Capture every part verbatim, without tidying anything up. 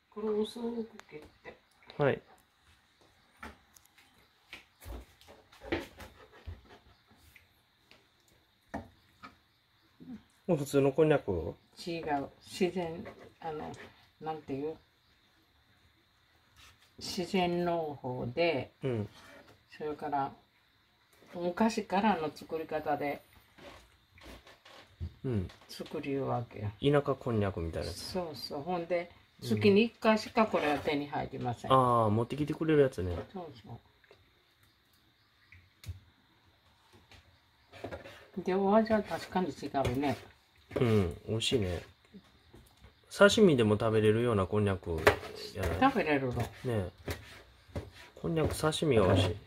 これを薄く切って。 はい。もう普通のこんにゃく？ 違う、自然、あの、なんていう自然農法で、 うん。 それから昔からの作り方でうん。 作るわけよ。 田舎こんにゃくみたいなやつ。 そうそう。ほんで、月にいっかいしかこれは手に入りません。 うん、ああ、持ってきてくれるやつね。 そうそう。で、お味は確かに違うね。 うん、美味しいね。刺身でも食べれるようなこんにゃくやない？ 食べれるの？ ねえ。こんにゃく刺身が美味しい。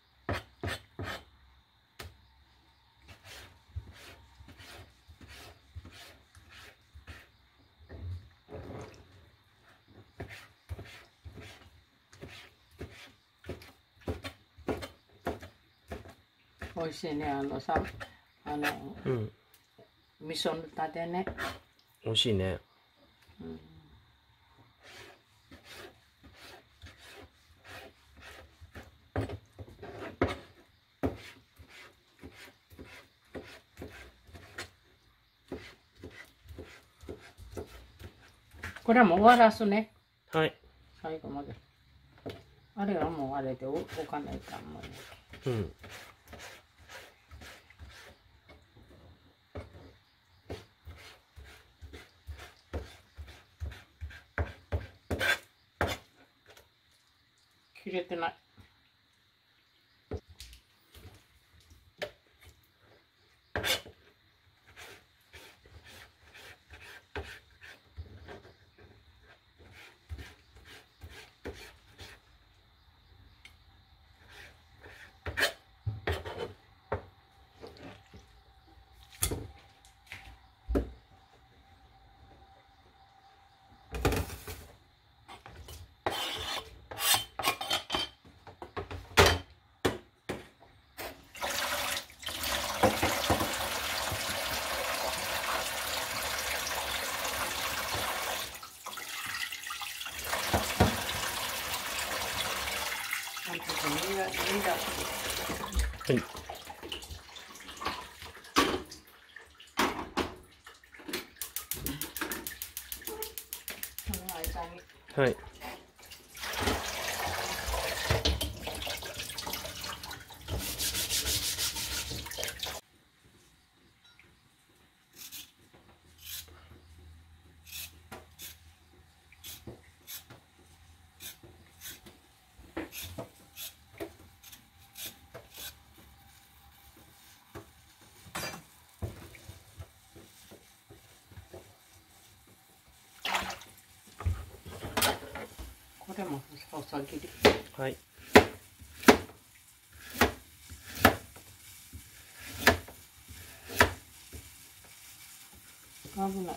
美味しいね。あのさ、あの、 うん。 味噌ぬたでね。 美味しいね。 うん、これはもう終わらすね。 はい。 最後まで。あれはもうあれで置かないかもね。 うん。 切れてない。 はい。はい。 これも細切り。 はい。 危ない。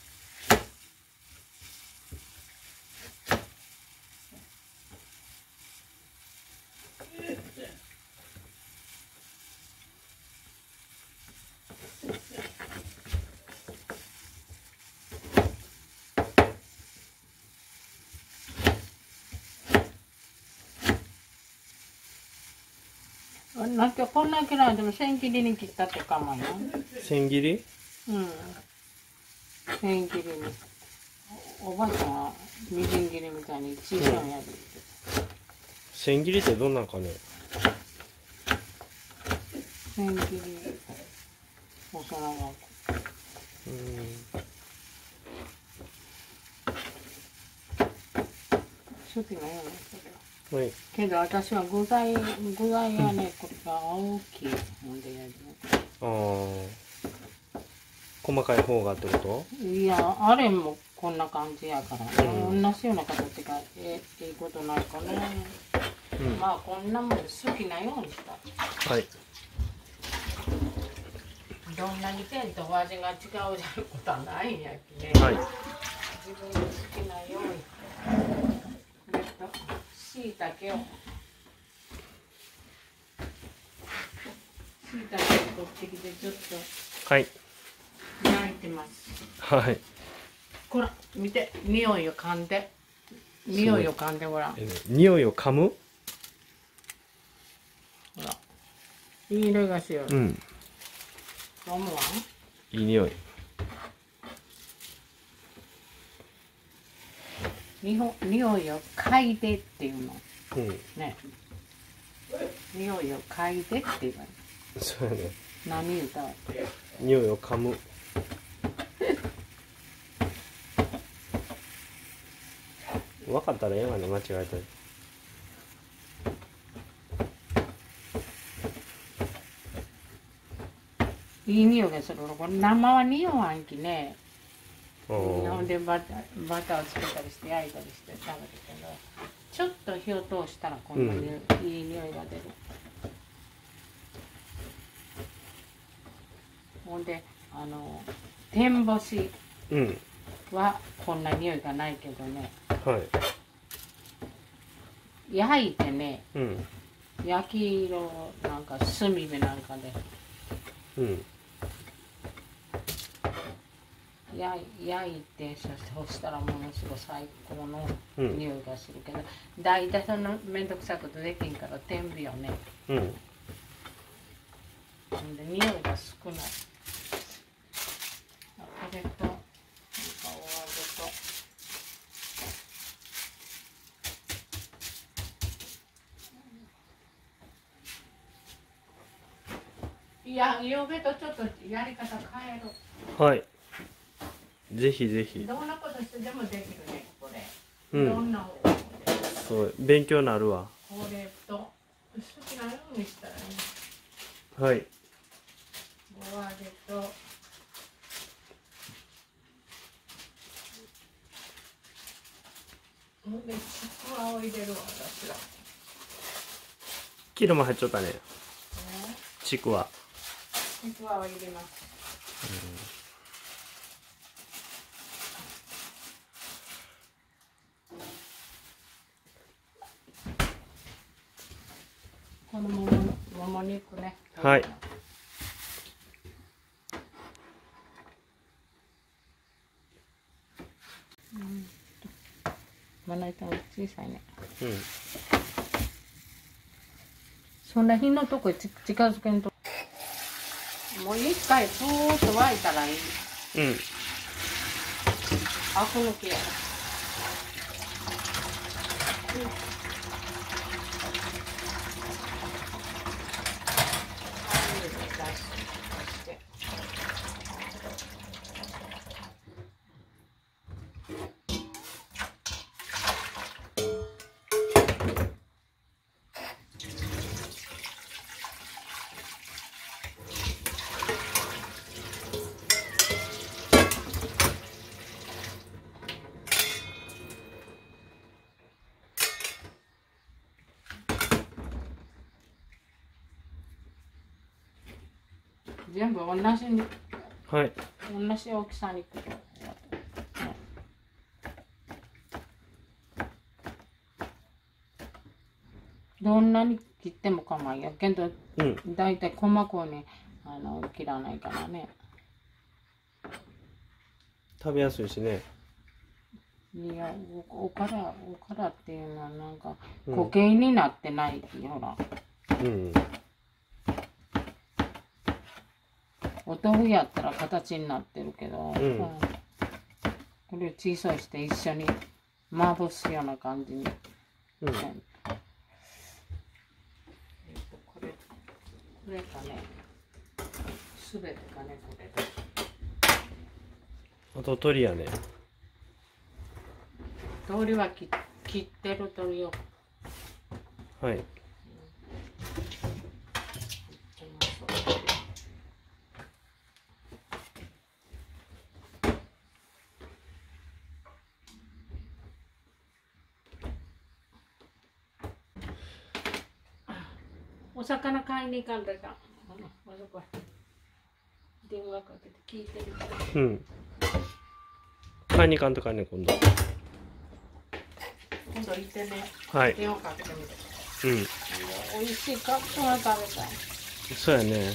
なんかこんな嫌いでも千切りに切ったってかまよ。 千切り？ うん。千切りに。おばあちゃんはみじん切りみたいに小さいやつ。 千切りってどんなんかね？ 千切り。細長く。 うん。 好きなようなそれは。 はい。 けど私は具材具材はね、これが大きいもんでやる。 ああ。細かい方がってこと？ いや、あれもこんな感じやからね、 うん、 同じような形がええいいことないかね、うん、まあこんなもん好きなようにした。 はい。 どんなに天とお味が違うじゃることはないんやきね、 はい、 自分の好きなように。これとしいたけをしいたけを取ってきてちょっとはい焼いてます。 はい。 こら見て、匂いを嗅んで。 匂いを噛んでごらん。 えー匂いを噛む。 ほら。いい匂いがしよる。 うん。 飲むわ。 いい匂い。 にほ匂いを嗅いでっていうの。 うん。 ね。匂いを嗅いでって言われる。 そうやね。 何言うたわけ。 匂いを噛む。分かったらええわね、間違えたり。 いい匂いがする。これ生は匂わんきね。 おーほんでバターバターをつけたりして焼いたりして食べるけど、ちょっと火を通したらこんなにいい匂いが出る。ほんであの天干しうん。 はこんな匂いがないけどね、 はい。 焼いてね、 うん。 焼き色なんか炭火なんかでうん。 焼い焼いて、そそうしたらものすごい最高のうん匂いがするけど、大体その面倒くさいことできんから天火をね、 うん。 ほんで匂いが少ない。あこれとなんかお揚げといや、ゆうべとちょっとやり方変える。 はい。ぜひぜひ。 どんなことしてでもできるね、これ。 うんどんな方法で。 そう、勉強になるわ。 これと、好きなようにしたらね。 はい。 お揚げと、ほんで、ちくわを入れるわ、私は。 キルも入っちゃったね。 ね、 ちくわ。 ちくわを入れます。このもももも肉ね。 はい。 まな板が小さいね。 うん。 そんな火のとこち近づけんと。もう一回ふーっと沸いたらいい。 うん。 アク抜きや。全部同じに、 はい。 同じ大きさに切る。どんなに切っても構いやけど、 うん。 だいたい細かにあの切らないからね。 食べやすいしね。 いや、お、おからおからっていうのはなんかうん固形になってないっていう、ほら。 うん。 お豆腐やったら形になってるけど、 うんうんこれを小さいして一緒にまぶすような感じに。 うん。 えっとこれこれかね、すべてかね、これあと鳥やね。 鶏は切切ってる鶏をはい。 お魚買いに行かんといかん。うんあそこ電話かけて聞いてるから。 うん。買いに行かんとかね、今度。 今度行ってね、 はい。 電話かけてみて。 うん。 美味しいカツが食べたい。 そうやね。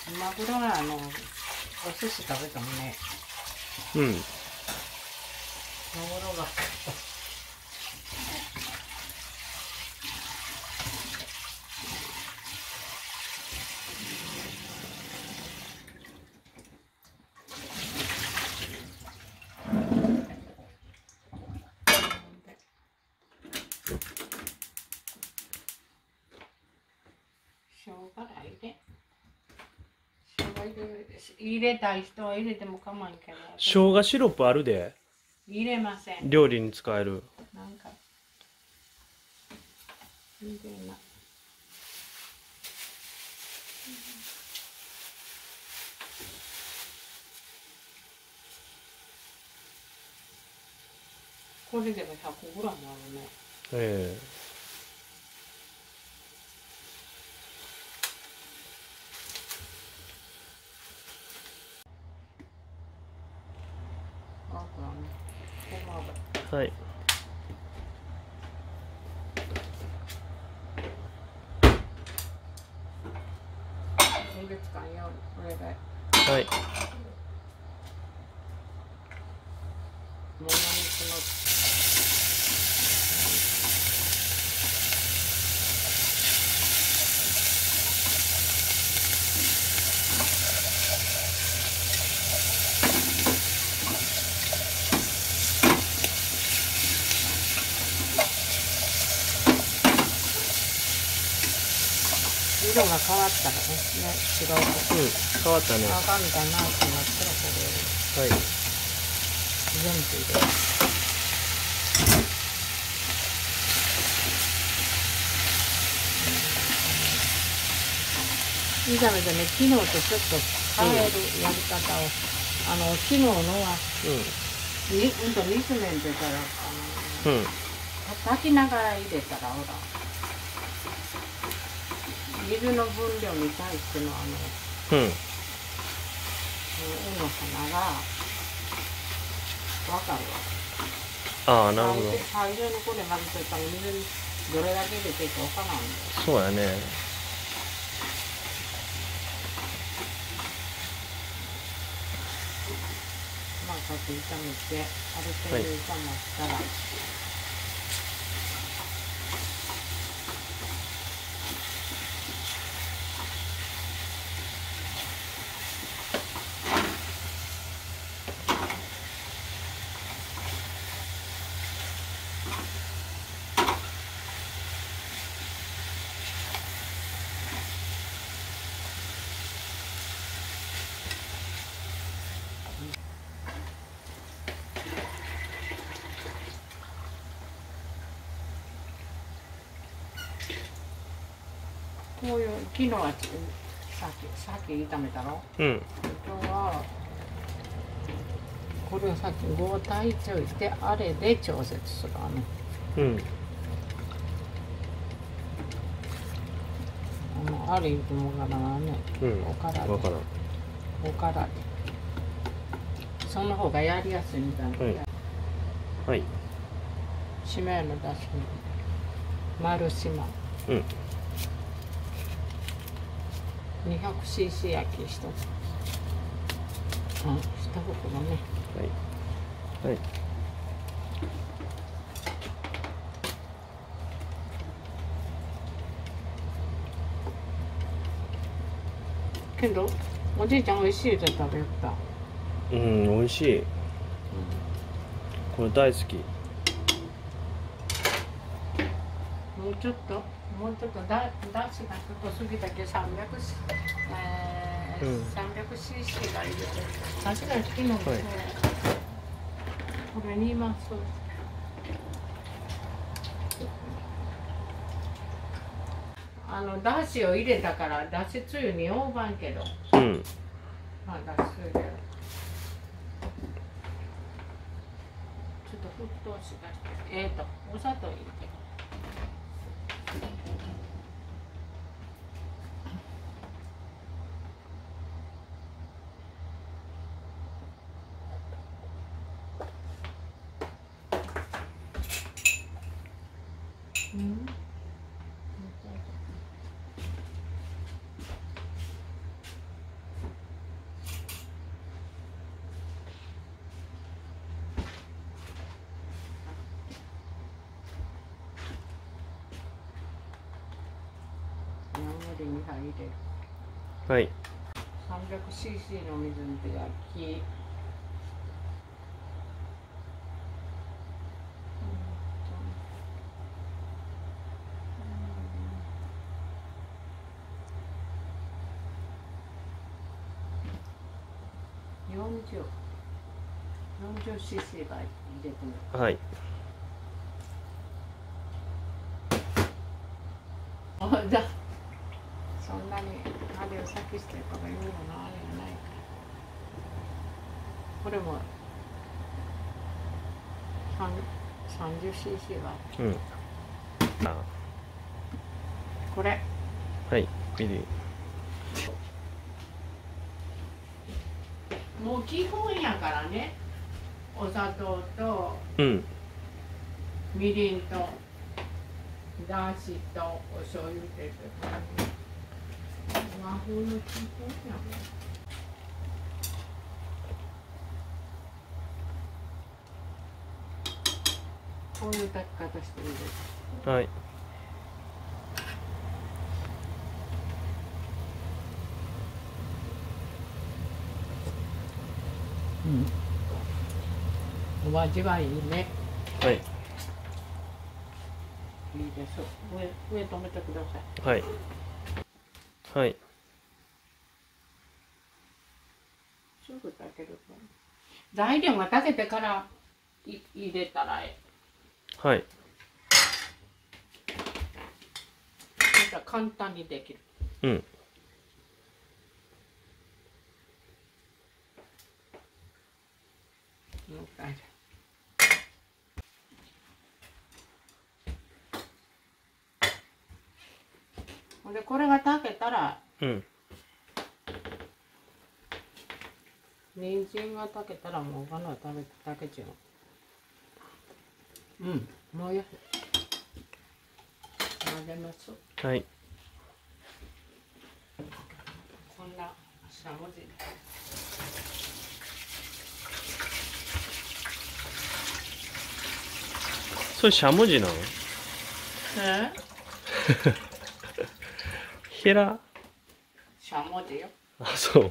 マグロはあのお寿司食べたもんね。 うん。 マグロが生姜入れ生姜入れ入れたい人は入れても構わんけど、 生姜シロップあるで。 入れません。 料理に使える。 なんか入れな。これでもひゃくグラムあるね。 えあとはね、ごま油。 えはい。 分別感よこれで。 はい。 もも肉の。色が変わったらね、ね、白く。 うん、変わったね。 赤みたいなってなったらこれはい。 全部入れる。炒めてね、昨日とちょっと変えるやり方を、あの昨日のはうにうんと煮詰めてたらあの、 ん。うん。 炊きながら入れたらほら水の分量に対してのあのうん。 うの花が分かるわ。 ああ、なるほど。 最初にこれ混ぜてたら水にどれだけ入れていいか分からんの。 そうやね。 まあこうやって炒めてある程度炒まったら、こういう昨日はさっきさっき炒めたろ。 うん。 今日はこれをさっきご体調してあれで調節するわね。 うん。 あのあれ言うてもわからんね。 うん。 おからでわからん。 おからでその方がやりやすいみたいな。 はいはい。 しめのだし丸島うん。 にひゃくシーシー 焼き一つ。うん、一袋ね。 はい。はい。 けどおじいちゃん美味しいって食べよった。 うん、美味しい。これ大好き。 もうちょっともうちょっとだだしがちょっと過ぎたけどさんびゃく、えーうん、 さんびゃくシーシー が入れて確かに昨日もそう、 はい、 これ煮ます。あのだしを入れたからだしつゆに大判けど、 うん、 まあだしつゆでちょっと沸騰しだしてえっ、ー、とお砂糖入れて。うん、 りにはい入れる。 はい。 さんびゃくシーシー の水で焼き、よんじゅう、よんじゅうシーシー ば入れてみる。 はい。 あ、じゃそんなにあれを先してるから言うのなあれがないから。これもさんじゅうシーシー はうん。あ、 これはい。みりん。 もう基本やからね。お砂糖とうん。 みりんとだしとお醤油入れて和風の基本やもん。こういう炊き方してるんです。 はい。 うん。お味はいいね。 はい。 いいです。上、上止めてください。 はい。はい。 すぐ炊けるから。材料が炊けてからい入れたらええ。 はい。 そしたら簡単にできる。 うん。 もう大丈夫。ほんでこれが炊けたら、 うん。 人参が炊けたらもう他のは食べ炊けちゃう。うん、もうや混ぜます。 はい。 こんなしゃもじ。 それしゃもじなの？ え？ へら？ しゃもじよ。 あ、そう。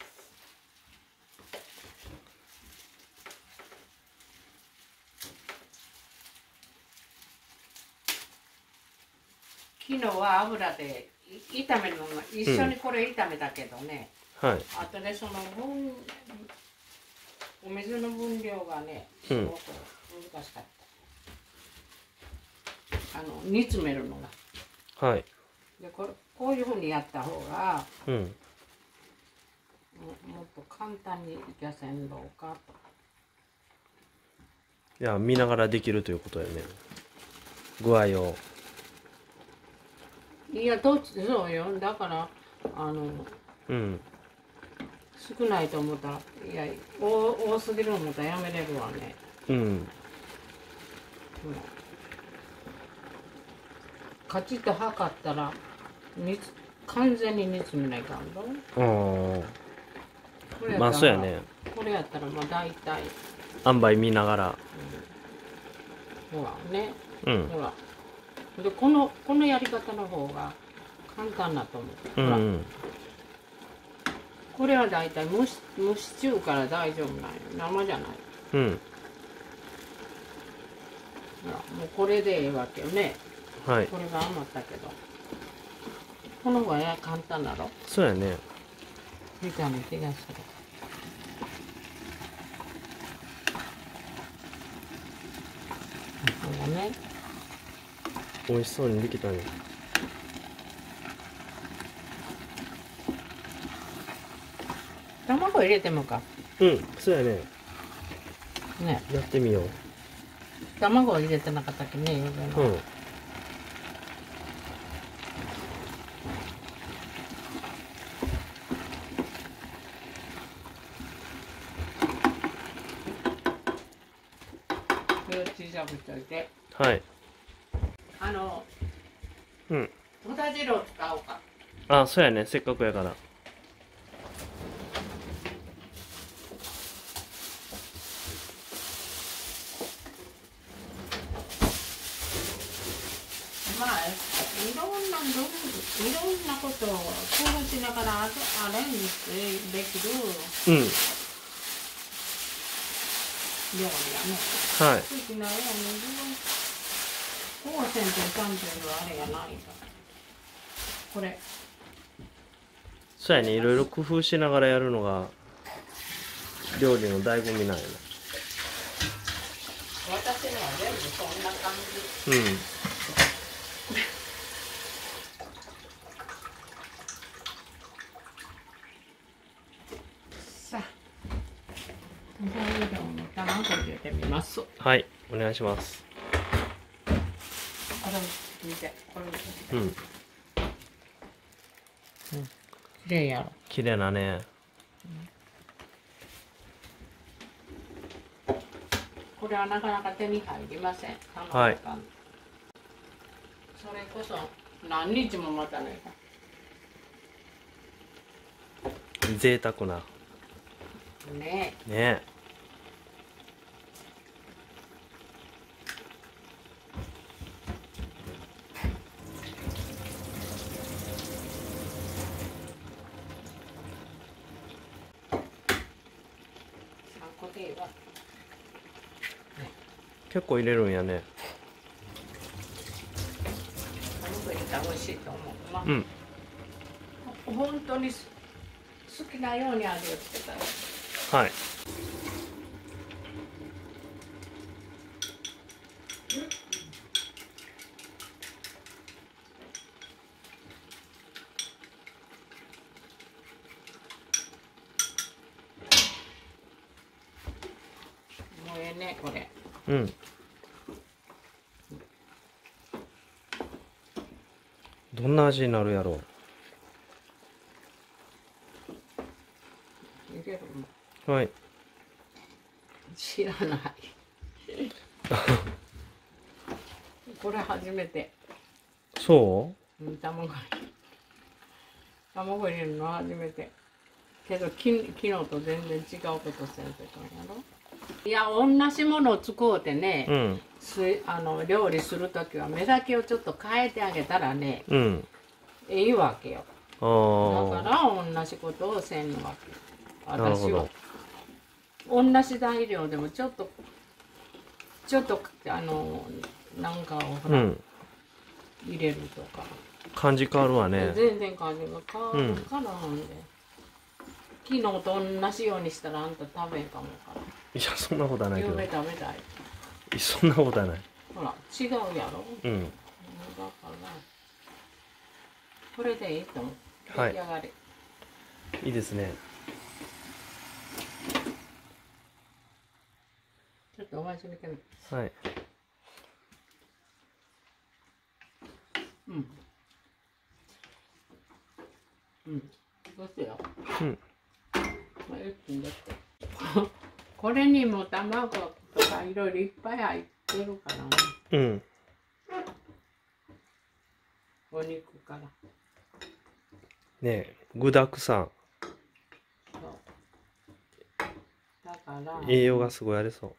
昨日は油で炒めるのが一緒にこれ炒めたけどね、 はい。 あとねその分お水の分量がねすごく難しかった、あの煮詰めるのが。 はい。 でこれこういうふうにやった方がうん。 ももっと簡単にいけせんろうかと。 いや、見ながらできるということやね。具合を。 いやどっちそうよ、だからあのうん。 少ないと思ったらいや多多すぎる思ったらやめれるわね。 うん。 うん、カチッと測ったら煮つ完全に煮詰めないかんの。 あこれあ。まあ、そうやね。 これやったらまあ大体、 塩梅見ながら。 うん、ほらね、 うん。 ほらでこのこのやり方の方が簡単だと思う。ほら、 うんうん。 これは大体蒸し蒸し中から大丈夫なんよ、生じゃない。 うん。 ほらもうこれでええわけよね。 はい。 これが余ったけどこの方がや簡単だろそうやね。 みたいな気がする。そうだね。 美味しそうにできたね。 卵入れてもかうん、そうやね。 ね。 やってみよう。 卵を入れてなかったっけね、ゆうべの。 うん。 小さくしといて。 はい。 あの、 うん。 豚汁を使おうか。 あ、そうやね。せっかくやから。 まあ、いろんな、いろんなことを工夫しながらアレンジできるうん。 料理やね。 はい。 好きなように自分こうせんといかんというあれやないから。これ。 そうやね、いろいろ工夫しながらやるのが料理の醍醐味なんやな。 私には全部そんな感じ。 うん。 さあ、材料の卵入れてみます。 はい、お願いします。 これ見て、これ見て。 うん。 綺麗やろ。 綺麗なね。 これはなかなか手に入りません。 はい。 それこそ何日も待たないか。 贅沢な。 ねえ。ねえ。さんこでいいわ。 結構入れるんやね。 卵入れたら美味しいと思う。まあ、 うん。 本当に好きなように味をつけたら。 はい。 もうええね、これ。 うん。どんな味になるやろ入れるもん。 う。はい。 知らない。これ初めて。 そうん、卵。卵入れるの初めて。けどき昨日と全然違うことせんせとんやろ。いや、同じものを使うてね、 う。うん。 すあの料理するときは目だけをちょっと変えてあげたらね、 うん。 いいわけよ。 ああ。 だから同じことをせんのわけ。 なるほど私は。同じ材料でもちょっとちょっとあのなんかをほら、 うん。 入れるとか。 感じ変わるわね。 全然感じが変わるからなんで。昨日と同じようにしたらあんた食べんかもから。 いや、そんなことはないけど。 ゆうべ食べたい。 そんなことはない。 ほら、違うやろ。 うん。 だから、これでいいと思う。 はい出来上がり。 いいですね。 ちょっとお味見てみて。 はい。 うん。うん。どうしてよ。 うん。 まあ、一気にだって。これにも卵とかいろいろいっぱい入ってるからね。 うん。 お肉から。 ねえ、具だくさん。 そう。だから、 栄養がすごいありそう。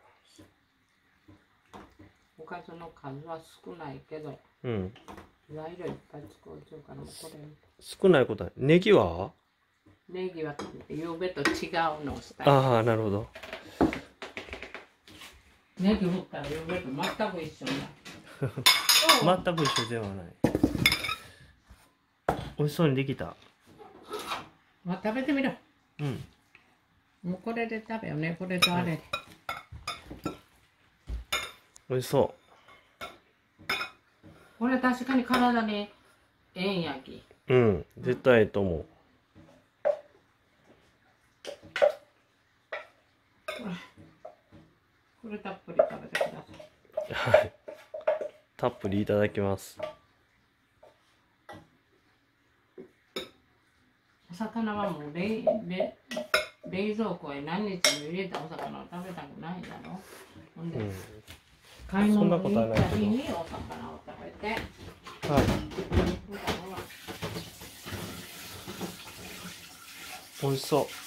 おかずの数は少ないけど、 うん。 材料いっぱい使うちゃうから、これ。 少ないことは、ネギはネギはゆうべと違うのをしたい。 ああ、なるほど。 ネギ振ったらゆうべと全く一緒だ。 全く一緒ではない。美味しそうにできた。 まあ、食べてみろ。 うん。 もうこれで食べよね、これとあれで。 美味しそこれ確かに体にええんやき。 う。うん、絶対ええと思う。 これたっぷり食べてください。 はい。たっぷりいただきます。 お魚はもう冷冷冷蔵庫へ何日も入れたお魚を食べたくないだろ。ほんで、 うん、 買いそんな物に行っことはないけど。 た日にお魚を食べて。 はい。 普段は美味しそう。